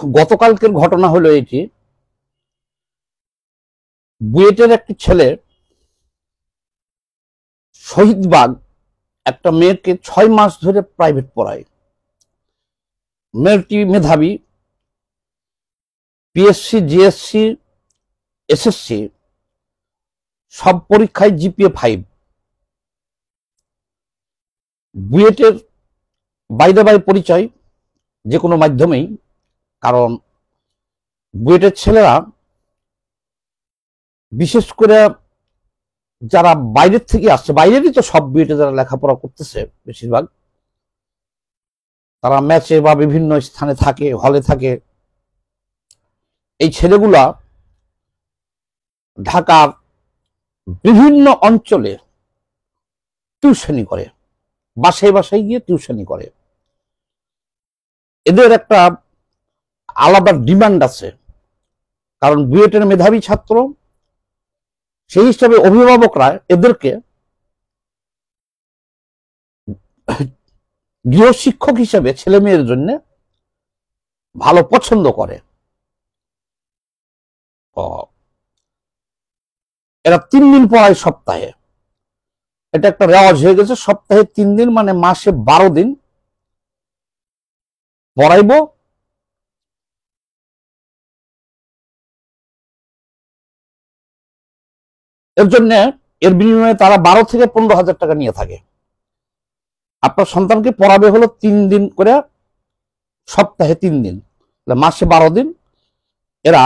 গতকালকের ঘটনা হলো এটি, বুয়েটের একটি ছেলে শহীদবাগ একটা মেয়েকে 6 মাস ধরে প্রাইভেট পড়ায়। মেয়েটি মেধাবী, পিএসসি, জিএসসি, এসএসসি সব পরীক্ষায় জিপিএ 5। বুয়েটের বাইরে পরিচয় যে কোনো মাধ্যমেই, কারণ বুয়েটের ছেলেরা বিশেষ করে যারা বাইরের থেকে আসছে, বাইরেরই তো সব বুয়েটে যারা লেখাপড়া করতেছে বেশিরভাগ, তারা ম্যাচে বা বিভিন্ন স্থানে থাকে, হলে থাকে। এই ছেলেগুলা ঢাকার বিভিন্ন অঞ্চলে টিউশনি করে, বাসায় বাসায় গিয়ে টিউশনি করে। এদের একটা আলাদা ডিমান্ড আছে, কারণ বুয়েটের মেধাবী ছাত্র, সেই হিসাবে অভিভাবকরা এদেরকে গৃহশিক্ষক হিসেবে ছেলে মেয়ের জন্য ভালো পছন্দ করে। এরা 3 দিন পড়ায় সপ্তাহে, এটা একটা রেওয়াজ হয়ে গেছে। সপ্তাহে 3 দিন মানে মাসে 12 দিন পড়াইব। এর জন্য এর বিনিময়ে তারা 12 থেকে 15,000 টাকা নিয়ে থাকে। আপনার সন্তানকে পড়াবে হলো 3 দিন করে, সপ্তাহে 3 দিন, মাসে 12 দিন। এরা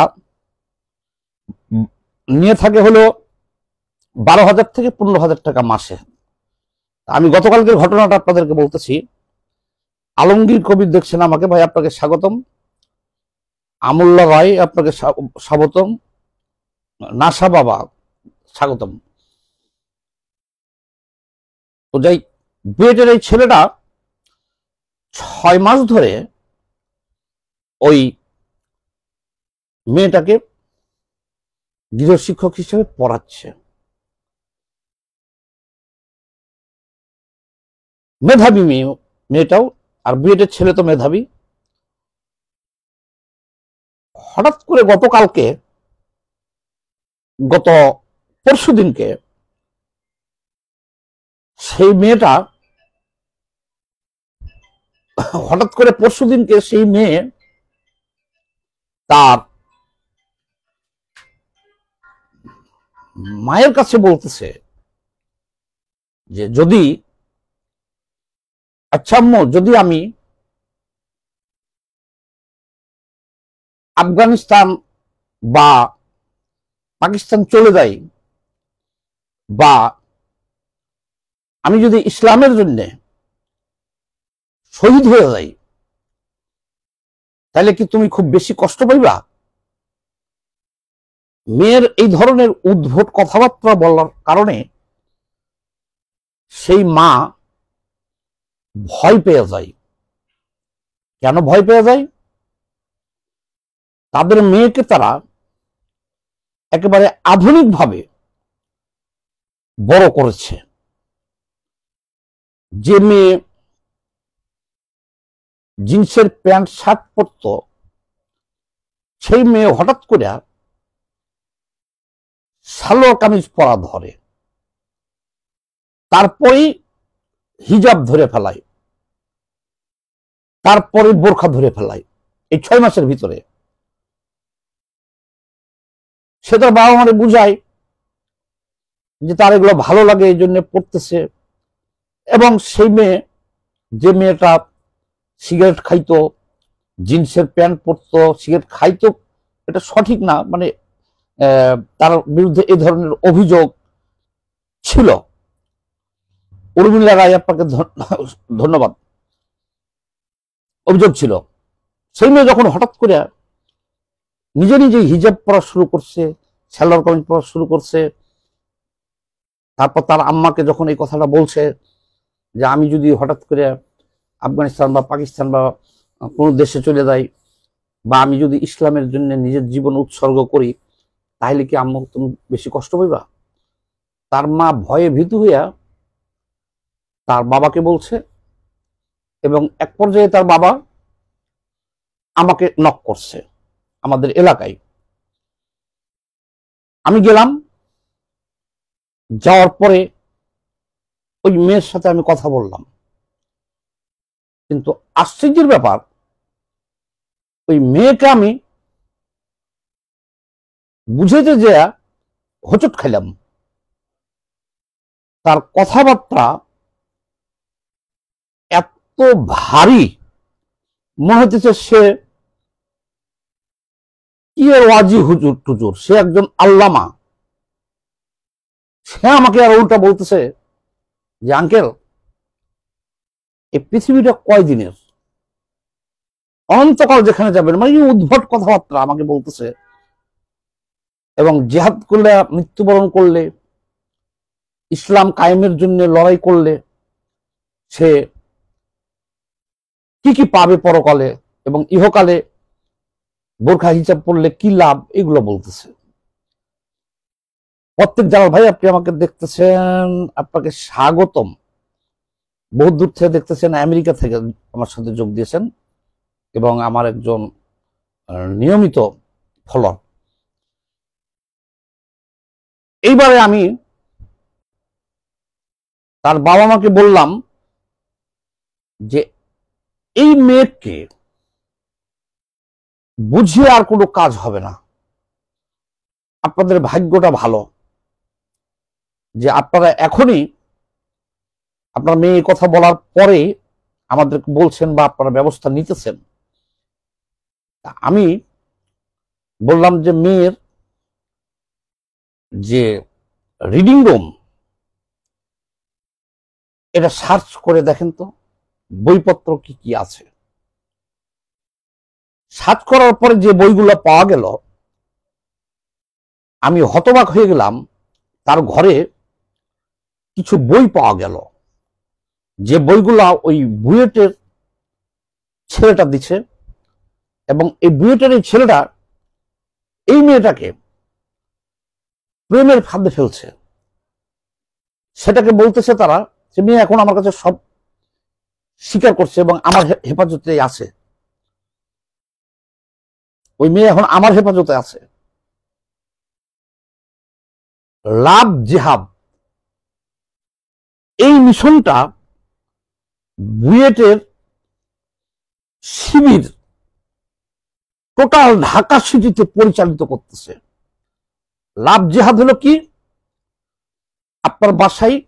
নিয়ে থাকে হলো 12,000 থেকে 15,000 টাকা মাসে। আমি গতকালকের ঘটনাটা আপনাদেরকে বলতেছি। আলমগীর কবির দেখছেন আমাকে, ভাই আপনাকে স্বাগতম। আমুল্লা রায় আপনাকে স্বাগতম। নাসা বাবা স্বাগতম। তো যাই, বুয়েটের এই ছেলেটা 6 মাস ধরে ওই মেয়েটাকে গৃহশিক্ষক হিসেবে পড়াচ্ছে। মেধাবী মেয়েটাও, আর বুয়েটের ছেলে তো মেধাবী। হঠাৎ করে গত পরশু দিনকে সেই মেয়েটা, সেই মেয়ে তার মায়ের কাছে বলতেছে যে যদি আম্মু, যদি আমি আফগানিস্তান বা পাকিস্তান চলে যাই, বা আমি যদি ইসলামের জন্য শহীদ হয়ে যাই, তাহলে কি তুমি খুব বেশি কষ্ট পাইবা? মেয়ের এই ধরনের উদ্ভট কথাবার্তা বলার কারণে সেই মা ভয় পেয়ে যায়। কেন ভয় পেয়ে যায়? তাদের মেয়েকে তারা একেবারে আধুনিকভাবে বড় করেছে। যে মেয়ে জিন্সের প্যান্ট শার্ট পরত, সেই মেয়ে হঠাৎ করে সালোয়ার কামিজ পরা ধরে, তারপরেই হিজাব ধরে ফেলায়, তারপরে বোরখা ধরে ফেলায়। এই 6 মাসের ভিতরে সে তার বাবা মারে বুঝায় যে তার এগুলো ভালো লাগে, এই জন্য পড়তেছে। এবং সেই মেয়ে, যে মেয়েটা সিগারেট খাইতো, জিন্সের প্যান্ট পরতো, সিগারেট খাইতো, এটা সঠিক না, মানে তার বিরুদ্ধে এই ধরনের অভিযোগ ছিল। উর্মিলা রায় আপনাকে ধন্যবাদ। অভিযোগ ছিল। সেই মেয়ে যখন হঠাৎ করে নিজে নিজে হিজাব পড়া শুরু করছে, সালোয়ার কামিজ পড়া শুরু করছে, তারপর তার আম্মাকে যখন এই কথাটা বলছে যে আমি যদি হঠাৎ করে আফগানিস্তান বা পাকিস্তান বা কোনো দেশে চলে যাই, বা আমি যদি ইসলামের জন্য নিজের জীবন উৎসর্গ করি, তাহলে কি আম্মা তুমি বেশি কষ্ট পাইবা? তার মা ভয়ে ভীতু হইয়া তার বাবাকে বলছে, এবং এক পর্যায়ে তার বাবা আমাকে নক করছে আমাদের এলাকায়। আমি গেলাম, যাওয়ার পরে ওই মেয়ের সাথে আমি কথা বললাম, কিন্তু আশ্চর্যের ব্যাপার, ওই মেয়েকে আমি বুঝাইতে যে হোঁচট খাইলাম। তার কথাবার্তা এত ভারী, মনে হতেছে সে কি এর ওয়াজি হুজুর টুজুর, সে একজন আল্লামা। সে আমাকে আর উল্টা বলতেছে যে আঙ্কেল, এই পৃথিবীটা কয়দিনের, অনন্তকাল যেখানে যাবেন, মানে উদ্ভট কথাবার্তা আমাকে বলতেছে। এবং জিহাদ করলে, মৃত্যুবরণ করলে, ইসলাম কায়েমের জন্য লড়াই করলে সে কি কি পাবে পরকালে, এবং ইহকালে বোরখা হিজাব পড়লে কি লাভ, এগুলো বলতেছে। প্রত্যেক জালাল ভাই, আপনি আমাকে দেখতেছেন, আপনাকে স্বাগতম। বহু দূর থেকে দেখতেছেন, আমেরিকা থেকে আমার সাথে যোগ দিয়েছেন এবং আমার একজন নিয়মিত ফলোয়ার। এইবারে আমি তার বাবা মাকে বললাম যে এই মেয়েকে বুঝিয়ে আর কোনো কাজ হবে না। আপনাদের ভাগ্যটা ভালো যে আপনারা এখনই, আপনার মেয়ে কথা বলার পরে আমাদেরকে বলছেন বা আপনারা ব্যবস্থা নিতেছেন। আমি বললাম যে মেয়ের যে রিডিং রুম, এটা সার্চ করে দেখেন তো বইপত্র কি কি আছে। সার্চ করার পরে যে বইগুলো পাওয়া গেল, আমি হতবাক হয়ে গেলাম। তার ঘরে কিছু বই পাওয়া গেল, যে বইগুলা ওই বুয়েটের ছেলেটা দিচ্ছে, এবং এই বুয়েটের এই ছেলেটা এই মেয়েটাকে প্রেমের ফাঁদে ফেলছে। সেটাকে বলতেছে তারা যে মেয়ে এখন আমার কাছে সব স্বীকার করছে এবং আমার হেফাজতে আছে, ওই মেয়ে এখন আমার হেফাজতে আছে। লাভ জিহাদ, এই মিশনটা বুয়েটের শিবির টোটাল ঢাকা সিটিতে পরিচালিত করতেছে। লাভ জিহাদ হলো কি, আপনার বাসায়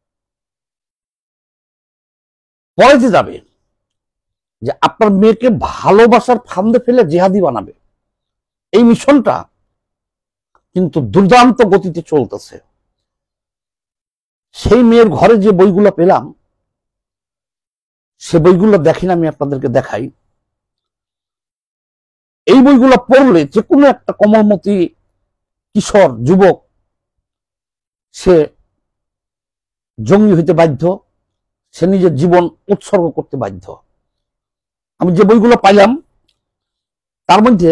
পড়াইতে যাবে যে আপনার মেয়েকে ভালোবাসার ফান্দে ফেলে জিহাদি বানাবে। এই মিশনটা কিন্তু দুর্দান্ত গতিতে চলতেছে। সেই মেয়ের ঘরে যে বইগুলো পেলাম, সে বইগুলো দেখেন, আমি আপনাদেরকে দেখাই। এই বইগুলো পড়লে যে কোনো একটা কোমলমতি কিশোর যুবক সে জঙ্গি হইতে বাধ্য, সে নিজের জীবন উৎসর্গ করতে বাধ্য। আমি যে বইগুলো পাইলাম তার মধ্যে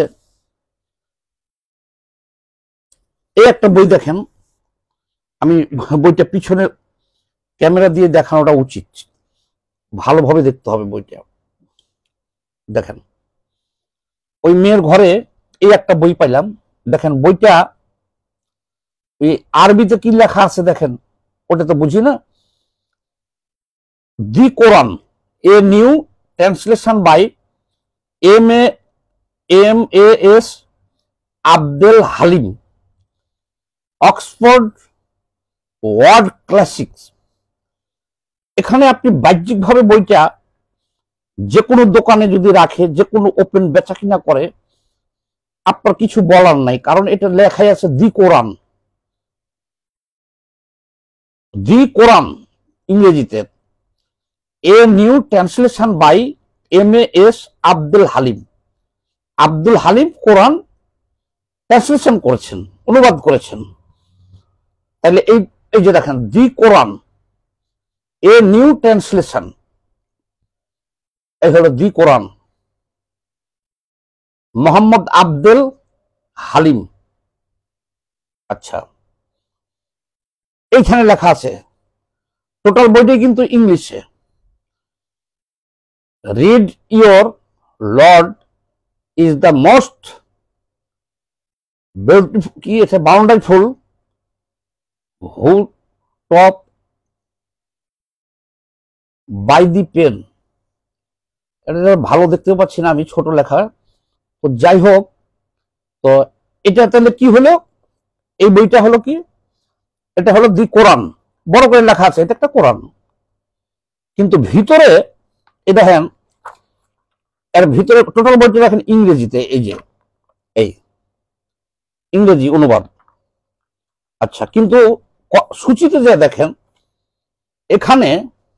এই একটা বই দেখেন, আমি বইটা পিছনে ক্যামেরা দিয়ে দেখানোটা উচিত, ভালোভাবে দেখতে হবে বইটা। দেখেন, ওই মেয়ের ঘরে এই একটা বই পাইলাম। দেখেন বইটা এই আরবিতে কি লেখা আছে দেখেন, ওটা তো বুঝি না। The Quran, a new translation by MAS. Abdul Haleem, Oxford world classics. এখানে আপনি বাহ্যিকভাবে বইটা যে কোনো দোকানে যদি রাখে, যে কোনো ওপেন বেচা কিনা করে, আপনার কিছু বলার নাই, কারণ এটা লেখাই আছে দি কোরআন। দি কোরআন ইংরেজিতে, a new translation by MAS. Abdul Haleem. Abdul Haleem Quran translation করেছেন, অনুবাদ করেছেন। তাহলে এই যে দেখেন, দি কোরআন, এ নিউ ট্রান্সলেশন, এই হলো দি কোরআন, মোহাম্মদ আব্দুল হালিম। আচ্ছা, এইখানে লেখা আছে, টোটাল বইটাই কিন্তু ইংলিশে। Read your lord is the most beautiful কি আছে bountiful who top by the pen। এটা ভালো দেখতে পাচ্ছি না আমি, ছোট লেখা। তো যাই হোক, তো এটা তাহলে কি হলো, এই বইটা হলো কি, এটা হলো দি কোরআন, বড় করে লেখা আছে, এটা একটা কোরআন। কিন্তু ভিতরে এটা দেখেন, এর ভিতরে টোটাল বইটা দেখেন ইংরেজিতে, এই যে এই ইংরেজি অনুবাদ। আচ্ছা, কিন্তু সূচিতে যে দেখেন এখানে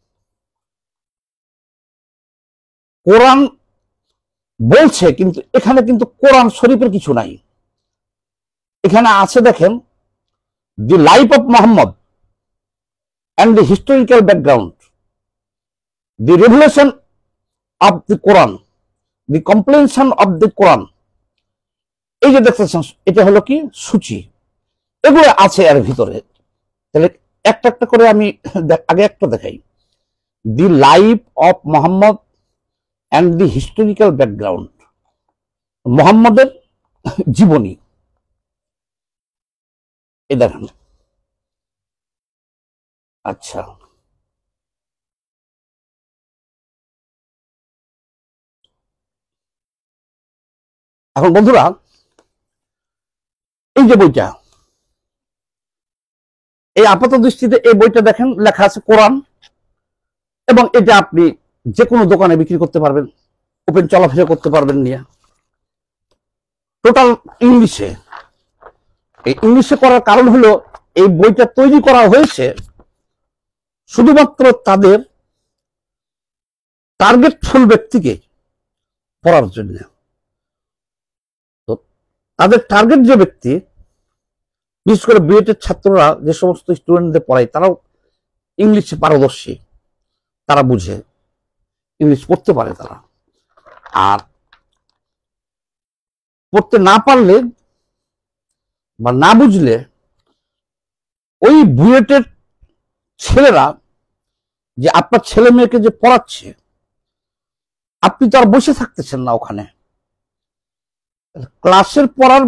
কোরআন বলছে, কিন্তু এখানে কিন্তু কোরআন শরীফের কিছু নাই। এখানে আছে দেখেন the life of Muhammad and the historical background, the revelation of the Quran, the completion of the Quran। এই যে দেখতেছেন, এটা হলো কি সূচি, এগুলো আছে এর ভিতরে। তাহলে একটা একটা করে আমি আগে একটা দেখাই, the life of Muhammad and the historical background, মোহাম্মদের জীবনী। এই দেখেন, আচ্ছা এখন বন্ধুরা, এই যে বইটা, এই আপাত দৃষ্টিতে এই বইটা দেখেন লেখা আছে কোরআন, এবং এটা আপনি যে কোনো দোকানে বিক্রি করতে পারবেন, ওপেন চলাফেরা করতে পারবেন নিয়ে, টোটাল ইংলিশে। এই ইংলিশে করার কারণ হলো এই বইটা তৈরি করা হয়েছে শুধুমাত্র তাদের টার্গেটফুল ব্যক্তিকে পড়ার জন্য। তো তাদের টার্গেট যে ব্যক্তি, বিশেষ করে বিএড ছাত্ররা যে সমস্ত স্টুডেন্টদের পড়ায়, তারাও ইংলিশে পারদর্শী, তারা বুঝে, ইংলিশ পড়তে পারে তারা। আর পড়তে না পারলে বা না বুঝলে ওই বুয়েটের ছেলেরা যে আপনার ছেলে মেয়েকে যে পড়াচ্ছে, আপনি তো আর বসে থাকতেছেন না ওখানে। ক্লাসের পড়ার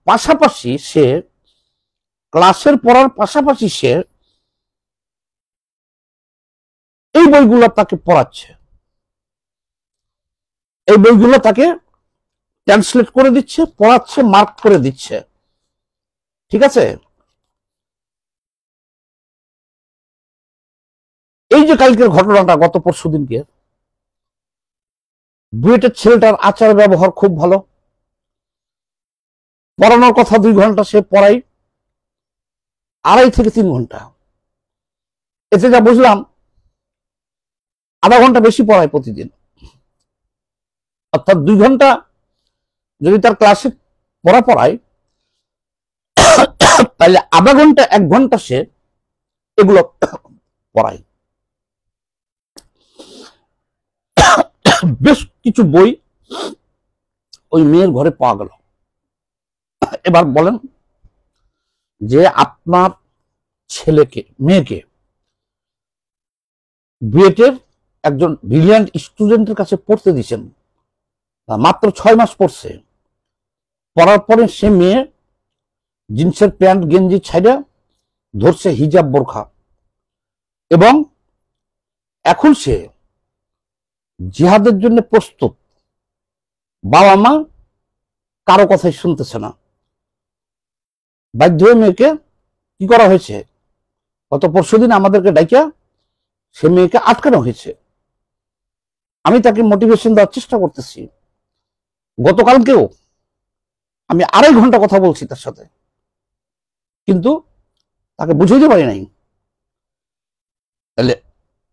পাশাপাশি সে এই বইগুলো তাকে পড়াচ্ছে, এই বইগুলো তাকে ট্রান্সলেট করে দিচ্ছে, পড়াচ্ছে, মার্ক করে দিচ্ছে, ঠিক আছে। এই যে কালকের ঘটনাটা, গত পরশুদিনকে, বুয়েটের ছেলেটার আচার ব্যবহার খুব ভালো, পড়ানোর কথা 2 ঘন্টা সে পড়াই 2.5 থেকে 3 ঘন্টা। এতে যা বুঝলাম, আধা ঘন্টা বেশি পড়ায় প্রতিদিন, অর্থাৎ 2 ঘন্টা যদি তার ক্লাসে পড়ায়, তাহলে আধা ঘন্টা 1 ঘন্টা সে এগুলো পড়ায়। বেশ কিছু বই ওই মেয়ের ঘরে পাওয়া গেল। এবার বলেন যে আপনার মেয়েকে বিএটের একজন ব্রিলিয়ান্ট স্টুডেন্টের কাছে পড়তে দিয়েছেন, মাত্র 6 মাস পড়ছে। পড়ার পরে সে মেয়ে জিন্সের প্যান্ট গেঞ্জি ছাইড়া ধরছে হিজাব বোরখা, এবং এখন সে জিহাদের জন্য প্রস্তুত। বাবা মা কারো কথাই শুনতেছে না, বাধ্য হয়ে মেয়েকে কি করা হয়েছে, গত পরশুদিন আমাদেরকে ডাইকা সে মেয়েকে আটকানো হয়েছে। আমি তাকে মোটিভেশন দেওয়ার চেষ্টা করতেছি। গতকালকেও আমি 2.5 ঘন্টা কথা বলছি তার সাথে, কিন্তু তাকে বুঝাইতে পারি নাই। তাহলে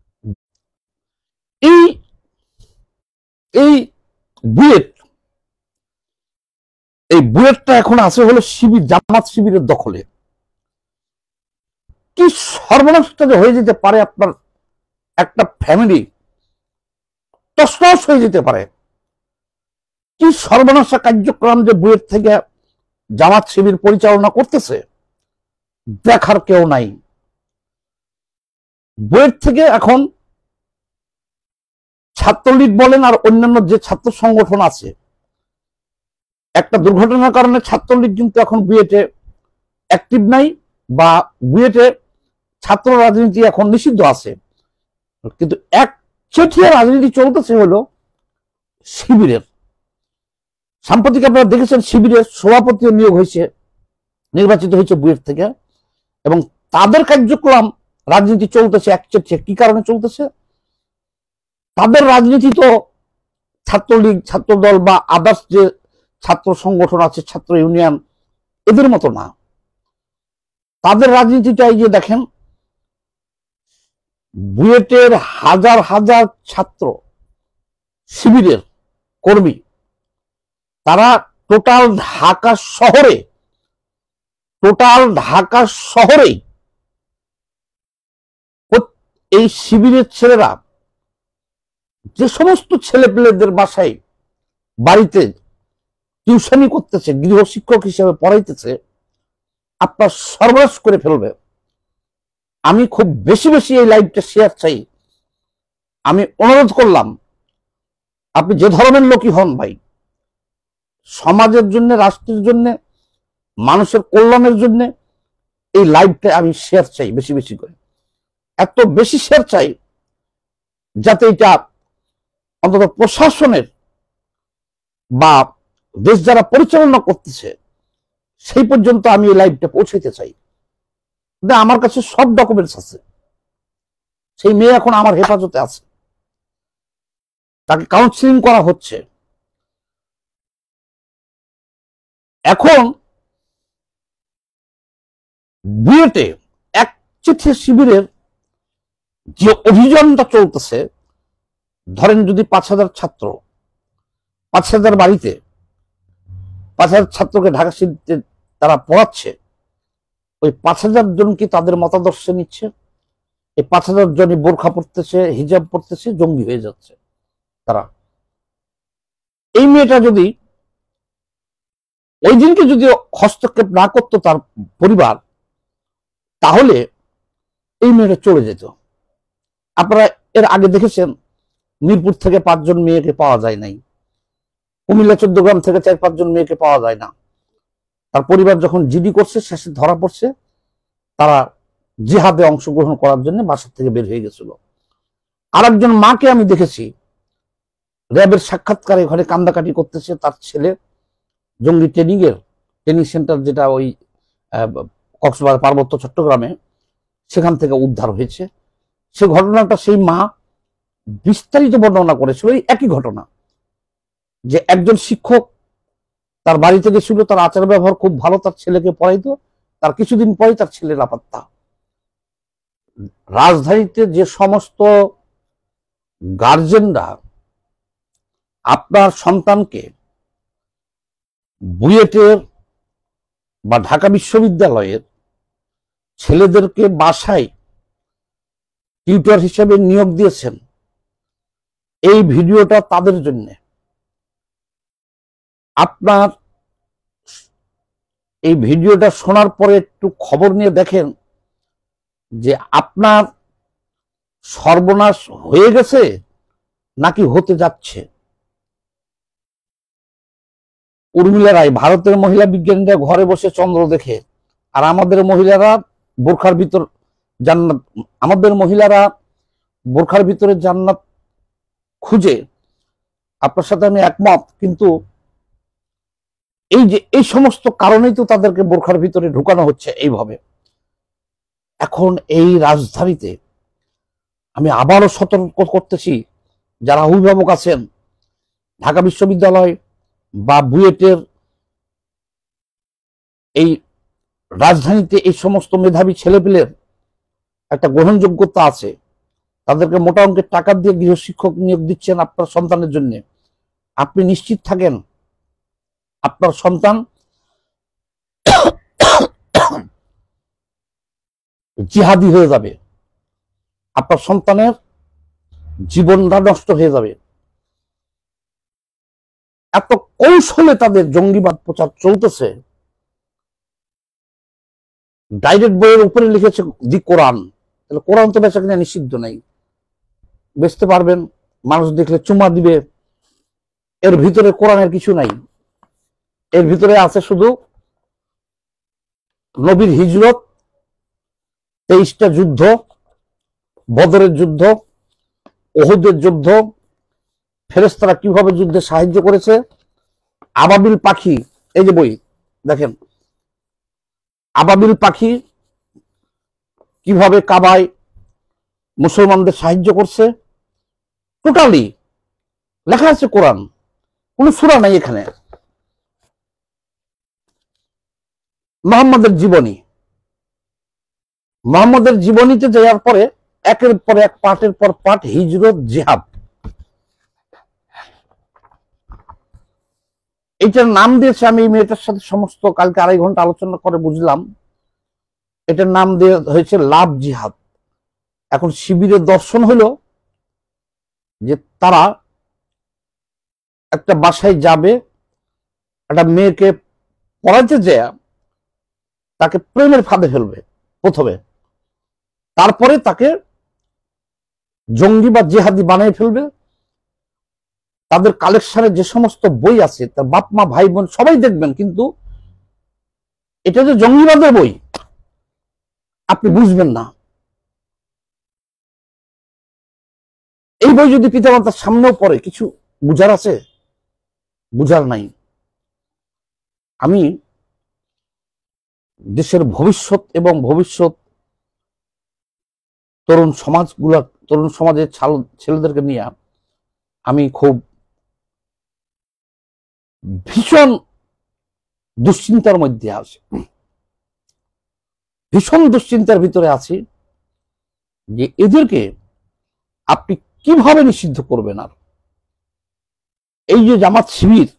এই বুয়েটটা এখন আছে হলো জামাত শিবিরের দখলে। কি সর্বনাশটা যে হয়ে যেতে পারে, আপনার একটা ফ্যামিলি তছনছ হয়ে যেতে পারে। কি সর্বনাশা কার্যক্রম যে বুয়েট থেকে জামাত শিবির পরিচালনা করতেছে, দেখার কেউ নাই। বুয়েট থেকে এখন ছাত্রলীগ বলেন আর অন্যান্য যে ছাত্র সংগঠন আছে, একটা দুর্ঘটনার কারণে ছাত্রলীগ কিন্তু এখন বুয়েটে অ্যাক্টিভ নাই, বা বুয়েটে ছাত্র রাজনীতি এখন নিষিদ্ধ আছে, কিন্তু একচেটিয়া রাজনীতি চলতেছে হলো শিবিরের। সাম্প্রতিক আপনারা দেখেছেন শিবিরের সভাপতিও নিয়োগ হয়েছে, নির্বাচিত হয়েছে বুয়েট থেকে, এবং তাদের কার্যক্রম রাজনীতি চলতেছে একচেটিয়া। কি কারণে চলতেছে? তাদের রাজনীতি তো ছাত্রলীগ, ছাত্রদল বা আদার্স যে ছাত্র সংগঠন আছে, ছাত্র ইউনিয়ন, এদের মতো না। তাদের রাজনীতিটাই যে দেখেন, বুয়েটের হাজার হাজার ছাত্র শিবিরের কর্মী, তারা টোটাল ঢাকা শহরে এই শিবিরের ছেলেরা যে সমস্ত ছেলেপেলেদের বাসায় বাড়িতে টিউশনি করতেছে, গৃহশিক্ষক হিসেবে পড়াইতেছে, আপনার সর্বনাশ করে ফেলবে। আমি খুব বেশি বেশি এই লাইভটা শেয়ার চাই। আমি অনুরোধ করলাম, আপনি যে ধরনের লোকই হন ভাই, সমাজের জন্য, রাষ্ট্রের জন্য, মানুষের কল্যাণের জন্য এই লাইভটা আমি শেয়ার চাই বেশি বেশি করে। এত বেশি শেয়ার চাই যাতে এটা অন্তত প্রশাসনের বা দেশ যারা পরিচালনা করতেছে সেই পর্যন্ত আমি এই লাইভটা পৌঁছাইতে চাই। আমার কাছে সব ডকুমেন্টস আছে। সেই মেয়ে এখন আমার হেফাজতে আছে, তাকে কাউন্সিলিং করা হচ্ছে। এখন বুয়েটে একচেটিয়া শিবিরের যে অভিযানটা চলতেছে, ধরেন যদি 5,000 ছাত্র, 5,000 বাড়িতে 5,000 ছাত্রকে ঢাকা সিটিতে তারা পড়াচ্ছে, ওই 5,000 জন কি তাদের মতাদর্শ নিচ্ছে? এই 5,000 জনই বোরখা পড়তেছে, হিজাব পড়তেছে, জঙ্গি হয়ে যাচ্ছে তারা। এই মেয়েটা যদি ওই দিনকে যদি হস্তক্ষেপ না করতো তার পরিবার, তাহলে এই মেয়েটা চলে যেত। আপনারা এর আগে দেখেছেন মিরপুর থেকে 5 জন মেয়েকে পাওয়া যায় নাই, কুমিল্লা 14 গ্রাম থেকে 4-5 জন মেয়েকে পাওয়া যায় না। তার পরিবার যখন জিডি করছে, শেষে ধরা পড়ছে, তারা জিহাদে অংশগ্রহণ করার জন্য বাসা থেকে বের হয়ে গেছিল। আরেকজন মাকে আমি দেখেছি র্যাবের সাক্ষাৎকারে ঘরে কান্দাকাটি করতেছে, তার ছেলে জঙ্গি ট্রেনিং সেন্টার, যেটা ওই কক্সবাজার পার্বত্য চট্টগ্রামে, সেখান থেকে উদ্ধার হয়েছে। সে ঘটনাটা সেই মা বিস্তারিত বর্ণনা করেছিল। এই একই ঘটনা, যে একজন শিক্ষক তার বাড়িতে গেছিল, তার আচার ব্যবহার খুব ভালো, তার ছেলেকে পড়াইতো, তার কিছুদিন পরে তার ছেলে লাপাত্তা। রাজধানীতে যে সমস্ত গার্জেনরা আপনার সন্তানকে বুয়েটের বা ঢাকা বিশ্ববিদ্যালয়ের ছেলেদেরকে বাসায় টিউটর হিসেবে নিয়োগ দিয়েছেন, এই ভিডিওটা তাদের জন্য। আপনার এই ভিডিওটা শোনার পরে একটু খবর নিয়ে দেখেন যে আপনার সর্বনাশ হয়ে গেছে নাকি হতে যাচ্ছে। উর্মিলা রায়, ভারতের মহিলা বিজ্ঞানীরা ঘরে বসে চন্দ্র দেখে, আর আমাদের মহিলারা বোরখার ভিতর জান্নাত, আমাদের মহিলারা বোরখার ভিতরে জান্নাত খুঁজে। আপনার সাথে আমি একমত, কিন্তু এই যে এই সমস্ত কারণেই তো তাদেরকে বোরখার ভিতরে ঢুকানো হচ্ছে এইভাবে। এখন এই রাজধানীতে আমি আবারও সতর্ক করতেছি, যারা অভিভাবক আছেন, ঢাকা বিশ্ববিদ্যালয় বা বুয়েটের এই রাজধানীতে এই সমস্ত মেধাবী ছেলেপেলের একটা গ্রহণযোগ্যতা আছে, তাদেরকে মোটা অঙ্কের টাকা দিয়ে গৃহশিক্ষক নিয়োগ দিচ্ছেন আপনার সন্তানের জন্য, আপনি নিশ্চিত থাকেন আপনার সন্তান জিহাদি হয়ে যাবে, আপনার সন্তানের জীবনটা নষ্ট হয়ে যাবে। এত কৌশলে তাদের জঙ্গিবাদ প্রচার চলতেছে। ডাইরেক্ট বইয়ের উপরে লিখেছে দি কোরআন, তাহলে কোরআন তো বেচা কিনা নিষিদ্ধ নাই, বেচতে পারবেন, মানুষ দেখলে চুমা দিবে, এর ভিতরে কোরআনের কিছু নাই। এর ভিতরে আছে শুধু নবীর হিজরত, 23টা যুদ্ধ, বদরের যুদ্ধ, ওহুদের যুদ্ধ, ফেরেশতারা কিভাবে যুদ্ধে সাহায্য করেছে, আবাবিল পাখি, এই যে বই দেখেন, আবাবিল পাখি কিভাবে কাবায় মুসলমানদের সাহায্য করছে, টোটালি লেখা আছে কোরআন, কোন সূরা নাই এখানে। মুহাম্মদের জীবনী, মুহাম্মদের জীবনীতে যাওয়ার পরে একের পর এক, পার্টের পর পার্ট, হিজরত, জিহাদ, এটার নাম দিয়েছে। আমি এই মেয়েটার সাথে সমস্ত কালকে 2.5 ঘন্টা আলোচনা করে বুঝলাম, এটার নাম দিয়ে হয়েছে লাভ জিহাদ। এখন শিবিরের দর্শন হলো যে তারা একটা বাসায় যাবে, একটা মেয়েকে পড়াইতে যায়, তাকে প্রেমের ফাঁদে ফেলবে প্রথমে, তারপরে তাকে জঙ্গি বা জেহাদি বানিয়ে ফেলবে। তাদের কালেকশনে যে সমস্ত বই আছে, তার বাপ মা ভাই বোন সবাই দেখবেন, কিন্তু এটা যে জঙ্গিবাদের বই আপনি বুঝবেন না। এই বই যদি পিতামাতার সামনেও পড়ে, কিছু বুঝার আছে? বুঝার নাই। আমি দেশের ভবিষ্যৎ এবং ভবিষ্যৎ তরুণ সমাজের ছেলেদেরকে নিয়ে আমি খুব ভীষণ দুশ্চিন্তার মধ্যে আছি, ভীষণ দুশ্চিন্তার ভিতরে আছি যে এদেরকে আপনি কিভাবে নিষিদ্ধ করবেন। আর এই যে জামাত শিবির,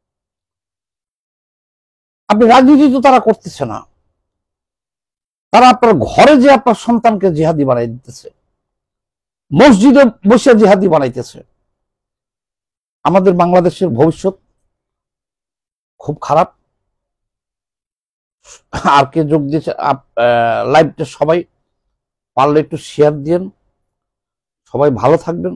আপনি রাজনীতি তো তারা করতেছে না, তারা আপনার ঘরে যে আপনার সন্তানকে জিহাদি বানাই দিতেছে, মসজিদে বসে জিহাদি বানাইতেছে। আমাদের বাংলাদেশের ভবিষ্যৎ খুব খারাপ। আর কে যোগ দিয়েছে লাইভটা, সবাই পারলে একটু শেয়ার দিন, সবাই ভালো থাকবেন।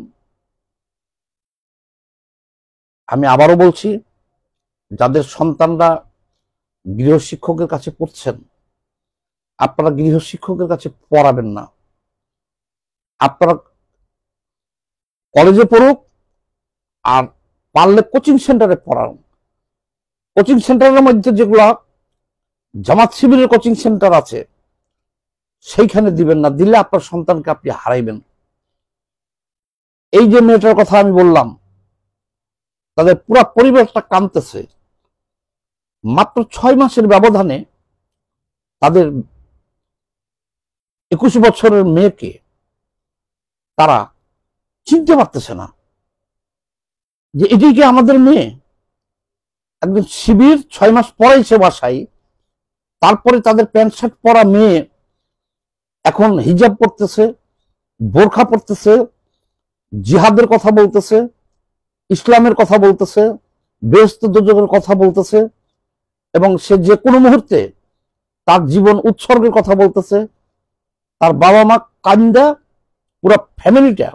আমি আবারও বলছি, যাদের সন্তানরা গৃহশিক্ষকের কাছে পড়ছেন, আপনারা গৃহশিক্ষকের কাছে পড়াবেন না, আপনারা কলেজে পড়ুক, আর পারলে কোচিং সেন্টারে পড়ান। কোচিং সেন্টারের মধ্যে যেগুলা জামাত শিবিরের কোচিং সেন্টার আছে, সেইখানে দিবেন না, দিলে আপনার সন্তানকে আপনি হারাইবেন। এই যে মেয়েটার কথা আমি বললাম, তাদের পুরো পরিবারটা কাঁদতেছে। মাত্র 6 মাসের ব্যবধানে তাদের 21 বছরের মেয়েকে তারা চিনতে পারতেছে না যে এটি কি আমাদের মেয়ে। একজন শিবির 6 মাস পরেছে বাসায়, তারপরে তাদের প্যান্ট শার্ট পরা মেয়ে এখন হিজাব পরতেছে, বোরখা পরতেছে, জিহাদের কথা বলতেছে, ইসলামের কথা বলতেছে, বেহেশত দোজখের কথা বলতেছে, এবং সে যে কোনো মুহূর্তে তার জীবন উৎসর্গের কথা বলতেছে। তার বাবা মা কান্দা, পুরো ফ্যামিলিটা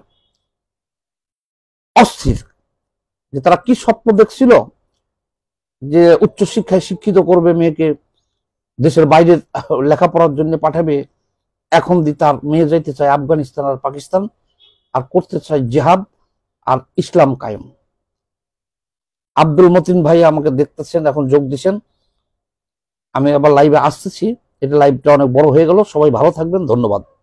অস্থির যে তারা কি স্বপ্ন দেখছিল যে উচ্চশিক্ষায় শিক্ষিত করবে মেয়েকে, দেশের বাইরে লেখাপড়ার জন্য পাঠাবে। এখন তার মেয়ে যাইতে চায় আফগানিস্তান আর পাকিস্তান, আর করতে চায় জিহাদ আর ইসলাম কায়েম। আব্দুল মতিন ভাই আমাকে দেখতেছেন, এখন যোগ দিচ্ছেন। আমি আবার লাইভে আসতেছি, এটা লাইভটা অনেক বড় হয়ে গেল। সবাই ভালো থাকবেন, ধন্যবাদ।